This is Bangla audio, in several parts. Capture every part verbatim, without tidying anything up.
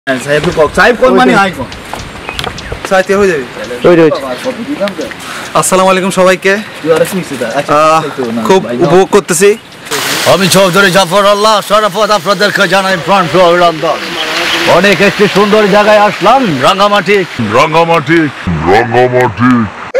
সাইফ কক সাইফ কোন মানে আই কোন সাইতে হয়ে যাবে ওই রে আসসালামু আলাইকুম সবাইকে খুব উপভোগ করতেছি আমি চৌধুরী জাফর আল্লাহ শরফত আপনাদেরকে জানাই প্রাণ অভিনন্দন অনেক একটি সুন্দর জায়গায় আসলাম রাঙ্গামাটি রাঙ্গামাটি রাঙ্গামাটি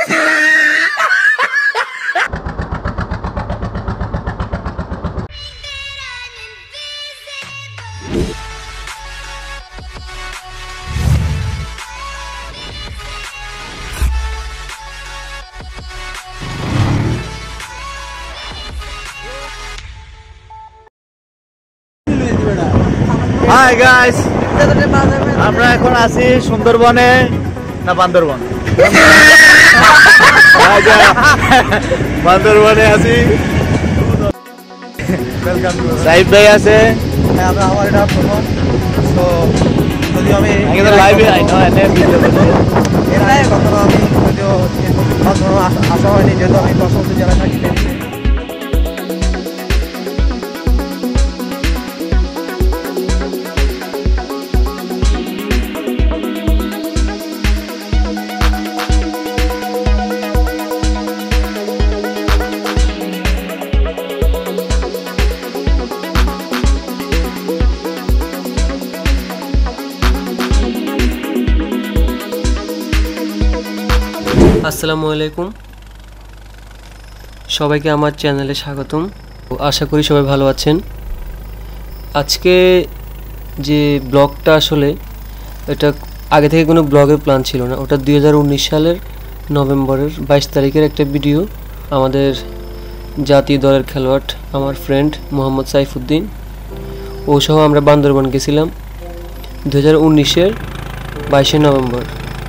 হাই গাইস আমরা এখন আছি সুন্দরবনে না বান্দরবন বান্দরবনে আছি সাইফ ভাই আছে আমরা আমার এটা প্রথম তো যদি আমি এখানে লাইভে আই না এনে ভিডিও করতে এর আগে কখনো আমি যদিও কখনো আসা হয়নি যেহেতু আমি প্রশান্ত জেলায় থাকি। আসসালামু আলাইকুম সবাইকে আমার চ্যানেলে স্বাগতম। আশা করি সবাই ভালো আছেন। আজকে যে ব্লগটা আসলে এটা আগে থেকে কোনো ব্লগের প্ল্যান ছিল না, ওটা দুই হাজার উনিশ সালের নভেম্বরের বাইশ তারিখের একটা ভিডিও। আমাদের জাতীয় দলের খেলোয়াড় আমার ফ্রেন্ড মোহাম্মদ সাইফুদ্দিন ও সহ আমরা বান্দরবান গেছিলাম দুই হাজার উনিশের বাইশে নভেম্বর।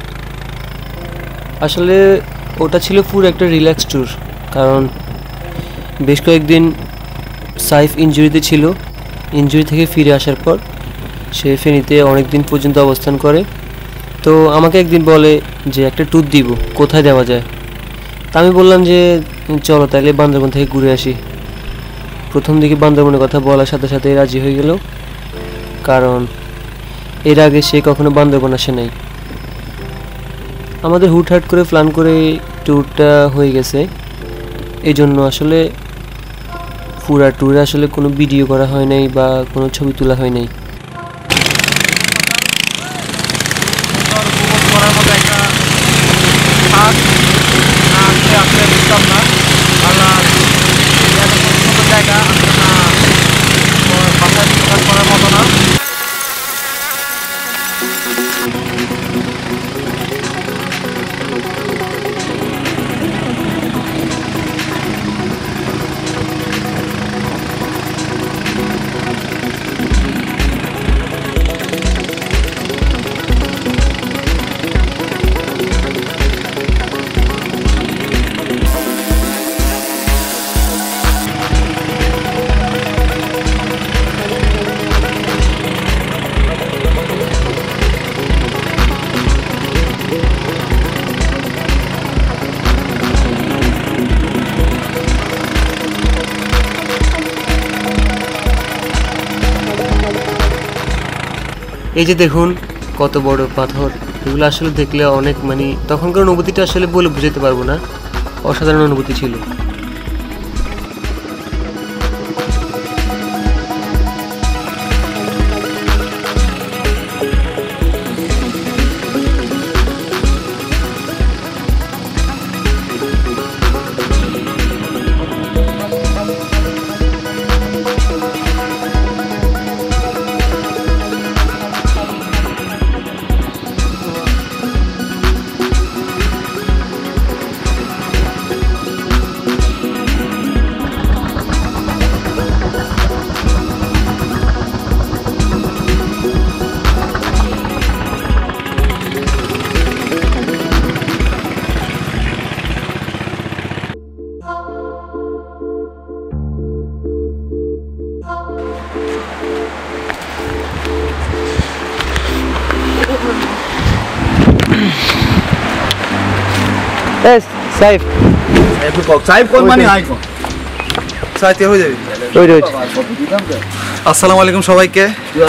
আসলে ওটা ছিল পুরো একটা রিল্যাক্স ট্যুর, কারণ বেশ কয়েকদিন সাইফ ইনজুরিতে ছিল। ইনজুরি থেকে ফিরে আসার পর সে ফেনীতে অনেক দিন পর্যন্ত অবস্থান করে। তো আমাকে একদিন বলে যে একটা ট্যুর দিব, কোথায় দেওয়া যায়। তা আমি বললাম যে চলো তাহলে বান্দরবন থেকে ঘুরে আসি। প্রথম দিকে বান্দরবনের কথা বলার সাথে সাথে রাজি হয়ে গেল, কারণ এর আগে সে কখনো বান্দরবন আসে নাই। আমাদের হুটহাট করে প্ল্যান করে ট্যুরটা হয়ে গেছে, এই জন্য আসলে পুরা ট্যুরে আসলে কোনো ভিডিও করা হয় নাই বা কোনো ছবি তোলা হয় নাই। এই যে দেখুন কত বড় পাথর, এগুলো আসলে দেখলে অনেক মানে তখনকার অনুভূতিটা আসলে বলে বুঝাতে পারবো না, অসাধারণ অনুভূতি ছিল। সাইফ সাইফ কক সাইফ কোন মানে আই কোন সাইতে হয়ে যাবে আসসালামু আলাইকুম সবাইকে।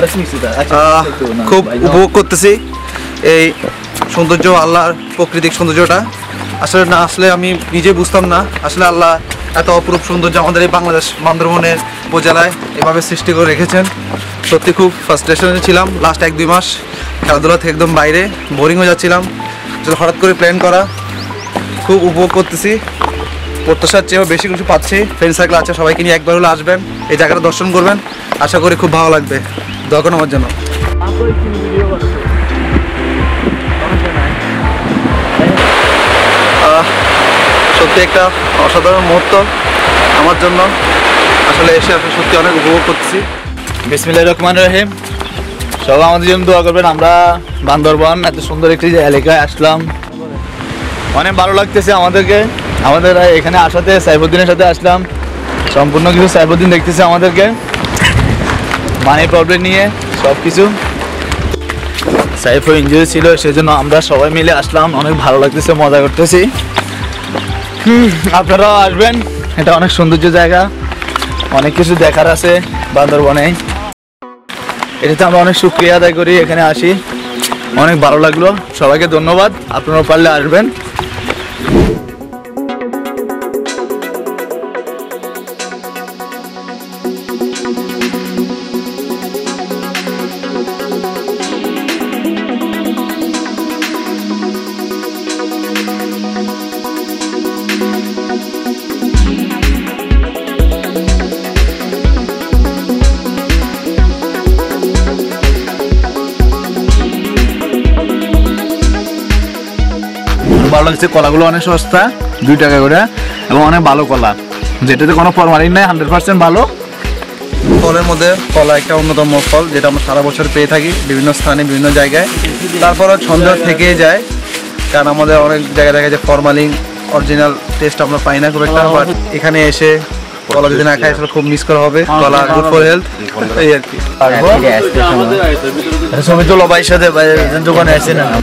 খুব উপভোগ করতেছি এই সৌন্দর্য, আল্লাহর প্রাকৃতিক সৌন্দর্যটা। আসলে না আসলে আমি নিজে বুঝতাম না আসলে আল্লাহ এত অপরূপ সৌন্দর্য আমাদের এই বাংলাদেশ বান্দরবনের উপজেলায় এভাবে সৃষ্টি করে রেখেছেন। সত্যি খুব ফ্রাস্ট্রেশনে ছিলাম লাস্ট এক দুই মাস, খেলাধুলা থেকে একদম বাইরে, বোরিং হয়ে যাচ্ছিলাম। আসলে হঠাৎ করে প্ল্যান করা, খুব উপভোগ করতেছি। প্রত্যাশার চেয়েও বেশি কিছু পাচ্ছি। ফ্রেন্ড সার্কেল আছে, সবাইকে নিয়ে একবার হলে আসবেন, এই জায়গাটা দর্শন করবেন, আশা করি খুব ভালো লাগবে। দোয়া করুন আমার জন্য। সত্যি একটা অসাধারণ মুহূর্ত আমার জন্য, আসলে এসে আসলে সত্যি অনেক উপভোগ করতেছি। বিসমিল্লাহির রহমানির রহিম। সবাই আমাদের জন্য দোয়া করবেন। আমরা বান্দরবান এত সুন্দর একটি এলাকায় আসলাম, অনেক ভালো লাগতেছে আমাদেরকে। আমাদের এখানে আসাতে সাইফুদ্দিনের সাথে আসলাম, সম্পূর্ণ কিছু সাইফুদ্দিন দেখতেছে আমাদেরকে, মানি প্রবলেম নিয়ে সব কিছু। সাইফও ইনজুরি ছিল, সেজন্য আমরা সবাই মিলে আসলাম, অনেক ভালো লাগতেছে, মজা করতেছি। হুম, আপনারাও আসবেন, এটা অনেক সৌন্দর্য জায়গা, অনেক কিছু দেখার আছে বান্দরবনে। এটাতে আমরা অনেক শুকরিয়া আদায় করি, এখানে আসি, অনেক ভালো লাগলো। সবাইকে ধন্যবাদ, আপনারাও পারলে আসবেন। ভালো লাগছে, কলাগুলো অনেক সস্তা, দুই টাকা করে, এবং অনেক ভালো কলা, যেটাতে কোনো ফরমালিন নাই, হান্ড্রেড পার্সেন্ট ভালো। ফলের মধ্যে কলা একটা অন্যতম ফল, যেটা আমরা সারা বছর পেয়ে থাকি বিভিন্ন স্থানে বিভিন্ন জায়গায়। তারপরও ছন্দ থেকে যায়, কারণ আমাদের অনেক জায়গায় দেখা যায় ফরমালিন অরিজিনাল টেস্ট আমরা পাই না খুব একটা। বাট এখানে এসে কলা যদি না খাই আসলে খুব মিস করা হবে। কলা গুড ফর হেলথ, এই আর কি। ছবি তোলো ভাইয়ের সাথে, দোকানে আসে না।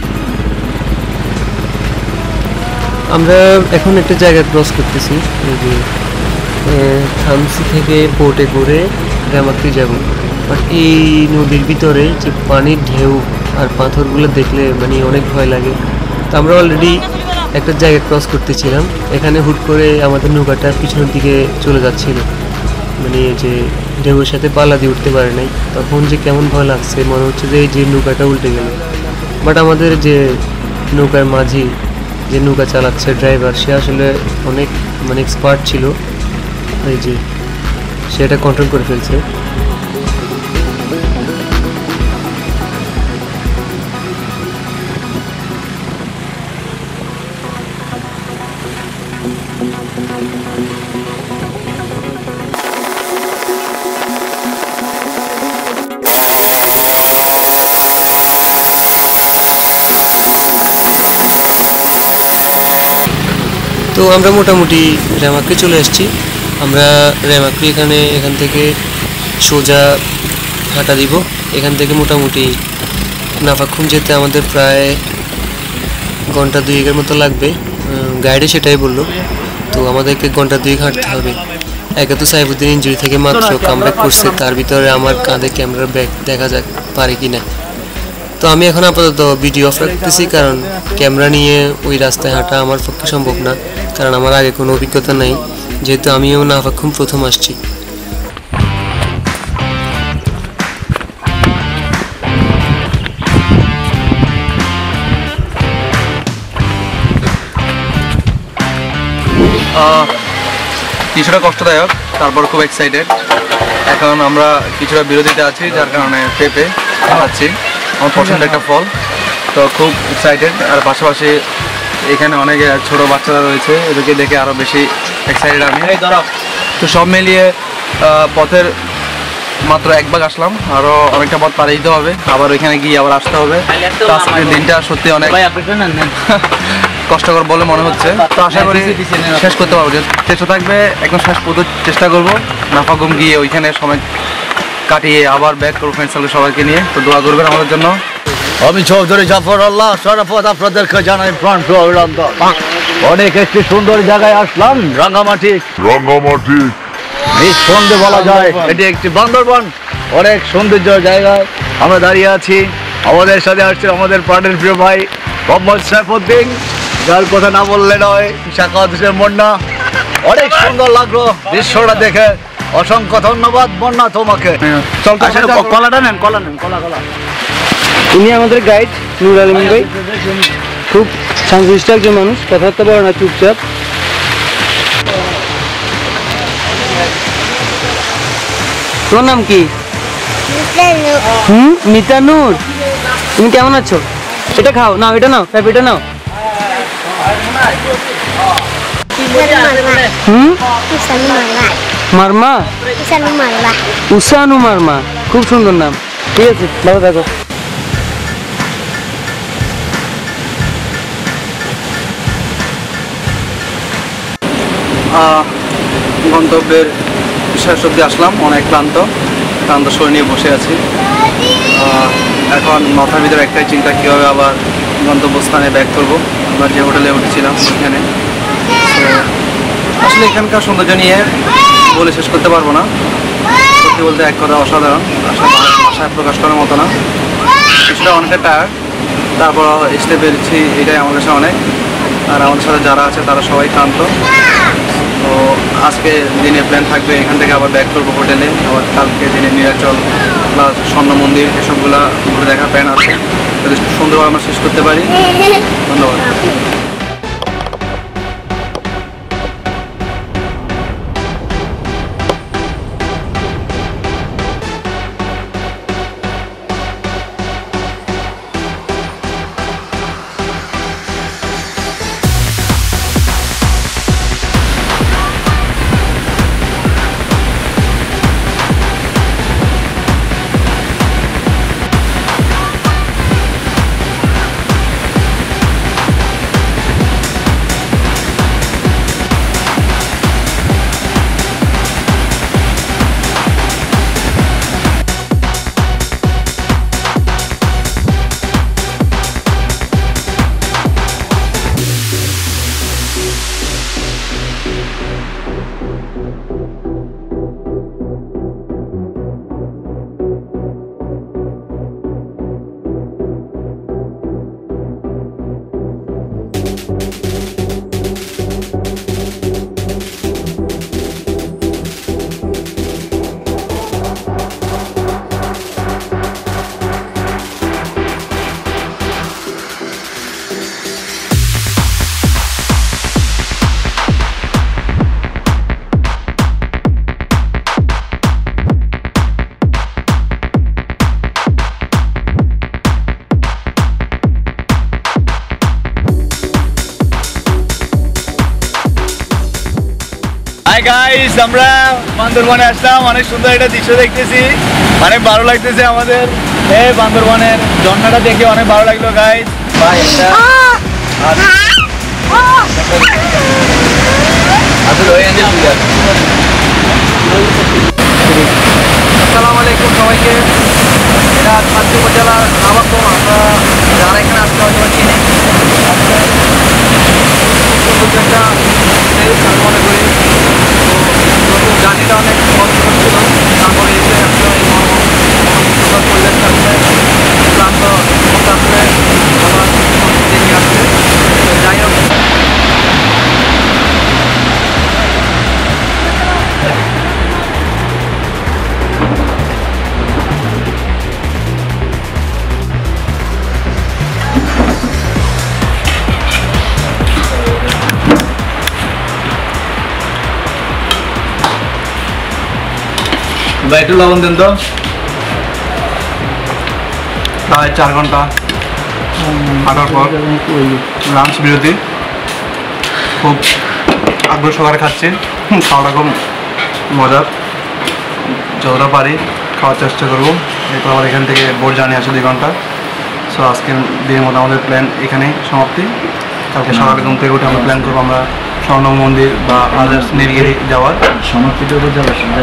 আমরা এখন একটা জায়গা ক্রস করতেছি, এই যে থানচি থেকে বোটে করে রামাক্রি যাব। বাট এই নদীর ভিতরে যে পানির ঢেউ আর পাথরগুলো দেখলে মানে অনেক ভয় লাগে। তো আমরা অলরেডি একটা জায়গা ক্রস করতেছিলাম, এখানে হুট করে আমাদের নৌকাটা পিছনের দিকে চলে যাচ্ছিল, মানে যে ঢেউয়ের সাথে পাল্লা দিয়ে উঠতে পারে নাই। তখন যে কেমন ভয় লাগছে, মনে হচ্ছে যে এই যে নৌকাটা উল্টে গেল। বাট আমাদের যে নৌকার মাঝি, যে নৌকা চালাচ্ছে ড্রাইভার, সে আসলে অনেক মানে এক্সপার্ট ছিল, এই যে সেটা কন্ট্রোল করে ফেলছে। তো আমরা মোটামুটি রেমাক্রি চলে এসেছি। আমরা রেমাক্রি এখানে এখান থেকে সোজা হাঁটা দিব। এখান থেকে মোটামুটি নাফাখুম যেতে আমাদের প্রায় ঘন্টা দুয়েকের মতো লাগবে, গাইডে সেটাই বললো। তো আমাদেরকে ঘন্টা দুয়েক হাঁটতে হবে। একে তো সাইফুদ্দিন ইনজুরি থেকে মাত্র কামব্যাক করছে, তার ভিতরে আমার কাঁধে ক্যামেরার ব্যাগ দেখা যাক পারে কি না। তো আমি এখন আপাতত ভিডিও অফ রাখতেছি, কারণ ক্যামেরা নিয়ে ওই রাস্তায় হাঁটা আমার পক্ষে সম্ভব না, কারণ আমার আগে কোনো অভিজ্ঞতা নাই, যেহেতু আমিও নাফাখুম প্রথম আসছি। কিছুটা কষ্টদায়ক, তারপর খুব এক্সাইটেড। এখন আমরা কিছুটা বিরতিতে আছি, যার কারণে পেঁপে খাচ্ছি, আমার পছন্দের একটা ফল। তো খুব এক্সাইটেড, আর পাশাপাশি এখানে অনেক ছোট বাচ্চারা রয়েছে, এদেরকে দেখে আরও বেশি এক্সাইটেড আমি। তো সব মিলিয়ে পথের মাত্র এক ভাগ আসলাম, আরও অনেকটা পথ পাড়ি দিতে হবে, আবার ওইখানে গিয়ে আবার আসতে হবে। তো আজকের দিনটা সত্যি অনেক কষ্টকর বলে মনে হচ্ছে। তো আশা করি শেষ করতে পারবো, চেষ্টা থাকবে একদম শেষ পর্যন্ত চেষ্টা করবো নাফাখুম গিয়ে ওইখানে সময় কাটিয়ে আবার ব্যাক করবো ফ্রেন্ড সার্কেল সবাইকে নিয়ে। তো দোয়া করবেন আমাদের জন্য। আমি চৌধুরী জাফর আল্লাহ শরাফত আপনাদেরকে জানাই প্রাণ প্রিয় অভিনন্দন। অনেক একটি সুন্দর জায়গায় আসলাম, রাঙ্গামাটি। রাঙ্গামাটি নিঃসন্দেহে বলা যায় এটি একটি বান্দরবান অনেক সৌন্দর্য জায়গায় আমরা দাঁড়িয়ে আছি। আমাদের সাথে আসছে আমাদের প্রাণের প্রিয় ভাই মোহাম্মদ সাইফুদ্দিন, যার কথা না বললে নয়, শাখাওয়াত হোসেন মুন্না। অনেক সুন্দর লাগলো দৃশ্যটা দেখে, অসংখ্য ধন্যবাদ মুন্না তোমাকে। কলাটা নেন, কলা নেন, কলা কলা। উনি আমাদের গাইড নুর আলম ভাই, খুব শান্তশিষ্ট একজন মানুষ, কথাবার্তা বলে না, চুপচাপ। তোমার নাম কি? হুম, মিতানুর। তুমি কেমন আছো? এটা খাও, নাও এটা নাও, এটা নাও। হুম, মারমা, উসানু মারমা, খুব সুন্দর নাম। ঠিক আছে, ভালো থাকো। গন্তব্যের শেষ অব্দি আসলাম, অনেক ক্লান্ত ক্লান্ত শরীর নিয়ে বসে আছি। এখন মাথার ভিতরে একটাই চিন্তা, কীভাবে আবার গন্তব্যস্থানে ব্যাক করবো। আমরা যে হোটেলে উঠেছিলাম ওইখানে, আসলে এখানকার সৌন্দর্য নিয়ে বলে শেষ করতে পারবো না। সত্যি বলতে এক কথা অসাধারণ, আসলে ভাষায় প্রকাশ করার মতো না। কিছুটা অনেকটা টায়ার্ড, তারপর আসতে পেরেছি, এটাই আমার কাছে অনেক। আর আমাদের সাথে যারা আছে তারা সবাই ক্লান্ত। তো আজকে দিনে প্ল্যান থাকবে এখান থেকে আবার ব্যাক করবো হোটেলে। আবার কালকে দিনে নীলাচল প্লাস স্বর্ণ মন্দির এসবগুলা ঘুরে দেখার প্ল্যান আছে, যদি সুন্দরভাবে আমরা শেষ করতে পারি। ধন্যবাদ। হাই গাইস, আমরা বান্দরবানে আসলাম, অনেক সুন্দর একটা দৃশ্য দেখতেছি, অনেক ভালো লাগতেছে আমাদের। এই বান্দরবানের ঝর্ণাটা দেখে অনেক ভালো লাগলো গাইস। ভাই একটা আসসালামু আলাইকুম সবাইকে। এটা থানচি উপজেলার নাফাখুম। আমরা যারা এখানে আসতে হয়তো চিনি, একটা আমি মনে করি। তো জার্নিটা অনেক কষ্টকর ছিল, তারপরে এসে আসলে এই সুন্দর পরিবেশ থাকছে, ক্লান্ত আসলে আবার নিয়ে আসছে। যাই হোক, ভাই একটু লবণ দেন তো। প্রায় চার ঘন্টা হাঁটার পর লাঞ্চ বিরতি, খুব আগ্রহ সহকারে খাচ্ছি। খাওয়াটা খুব মজার, যতটা পারি খাওয়ার চেষ্টা করবো। এরপর আবার এখান থেকে বোট জার্নি আছে দুই ঘন্টা। সো আজকের দিনের মধ্যে আমাদের প্ল্যান এখানেই সমাপ্তি। কালকে সকালে ঘুম থেকে উঠে আমরা প্ল্যান করবো আমরা স্বর্ণ মন্দির বা আদার্স নীলগিরি যাওয়ার। সমাপ্তিটা যাবে।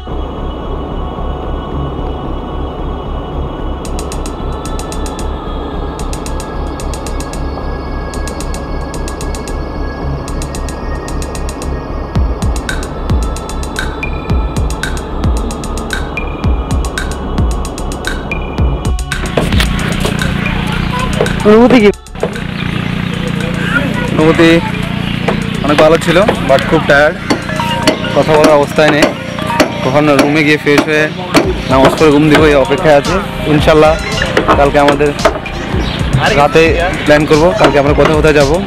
অনুভূতি কি? অনুভূতি অনেক ভালো ছিল, বাট খুব টায়ার্ড, কথা বলার অবস্থায় নেই। কখন রুমে গিয়ে ফ্রেশ হয়ে নামাজ পড়ে ঘুম দিব এই অপেক্ষায় আছে। ইনশাল্লাহ কালকে আমাদের রাতে প্ল্যান করব, কালকে আমরা কোথায় কোথায় যাবো।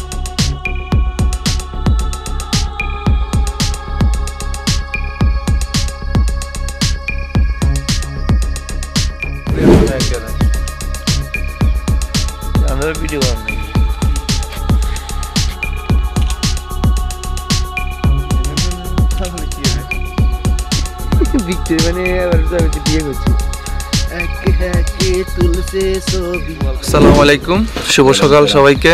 ভিডিও মানে বিয়ে করছি। আসসালামু আলাইকুম, শুভ সকাল সবাইকে।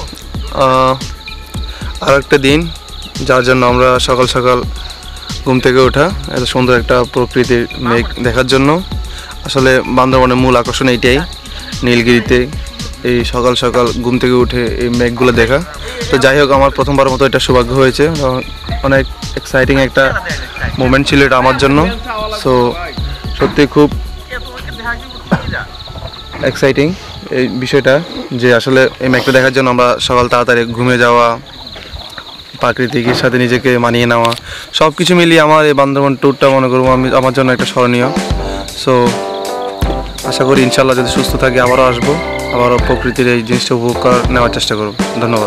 আর একটা দিন যার জন্য আমরা সকাল সকাল ঘুম থেকে ওঠা, এত সুন্দর একটা প্রকৃতির মেঘ দেখার জন্য। আসলে বান্দরবনের মূল আকর্ষণ এইটাই, নীলগিরিতে এই সকাল সকাল ঘুম থেকে উঠে এই মেঘগুলো দেখা। তো যাই হোক, আমার প্রথমবার মতো এটা সৌভাগ্য হয়েছে, অনেক এক্সাইটিং একটা মোমেন্ট ছিল এটা আমার জন্য। সো সত্যি খুব এক্সাইটিং এই বিষয়টা, যে আসলে এই মেঘটা দেখার জন্য আমরা সকাল তাড়াতাড়ি ঘুমে যাওয়া, প্রাকৃতিকের সাথে নিজেকে মানিয়ে নেওয়া, সব কিছু মিলিয়ে আমার এই বান্দরবন ট্যুরটা মনে করবো আমি আমার জন্য একটা স্মরণীয়। সো আশা করি ইনশাল্লাহ যদি সুস্থ থাকি আবারও আসবো, আবারও প্রকৃতির এই জিনিসটা উপভোগ করার নেওয়ার চেষ্টা করব। ধন্যবাদ।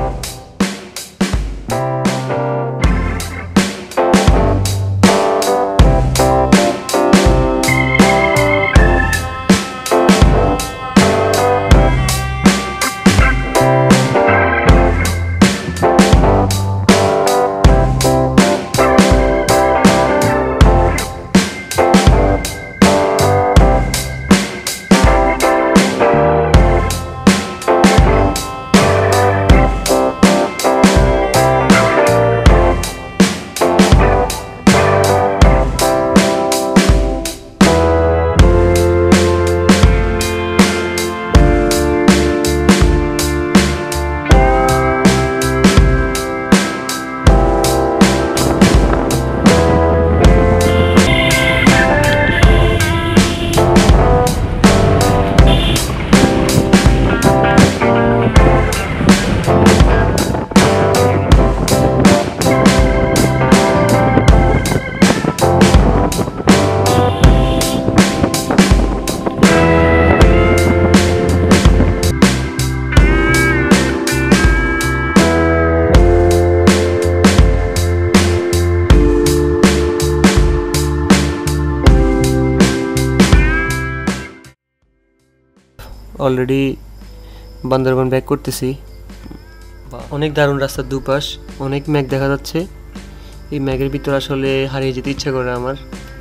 অলরেডি বান্দরবান ব্যাক করতেছি। অনেক দারুণ রাস্তার দুপাশ, অনেক মেঘ দেখা যাচ্ছে। এই মেঘের ভিতর আসলে হারিয়ে যেতে ইচ্ছা করে আমার।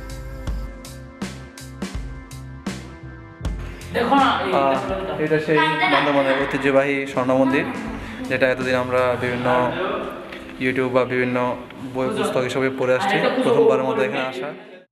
এটা সেই বান্দরবানের ঐতিহ্যবাহী স্বর্ণ মন্দির, যেটা এতদিন আমরা বিভিন্ন ইউটিউব বা বিভিন্ন বই পুস্তক হিসেবে পড়ে আসছি। প্রথমবারের মধ্যে এখানে আসা।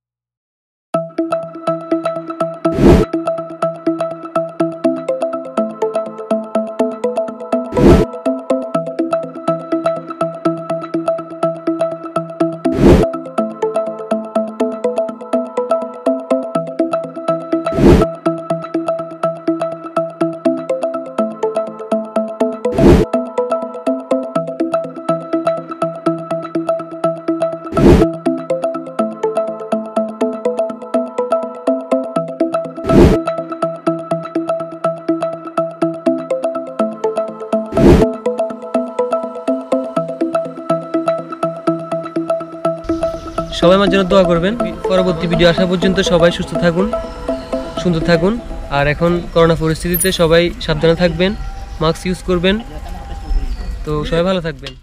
সবাই আমার জন্য দোয়া করবেন। পরবর্তী ভিডিও আসা পর্যন্ত সবাই সুস্থ থাকুন, সুন্দর থাকুন। আর এখন করোনা পরিস্থিতিতে সবাই সাবধানে থাকবেন, মাস্ক ইউজ করবেন। তো সবাই ভালো থাকবেন।